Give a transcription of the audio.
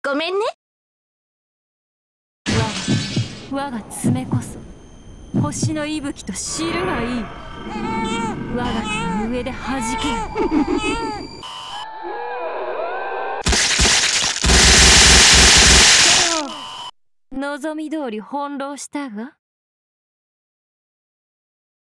ごめんね。 我が爪こそ星の息吹と知るがいい。我が手の上で弾け。望み通り翻弄したが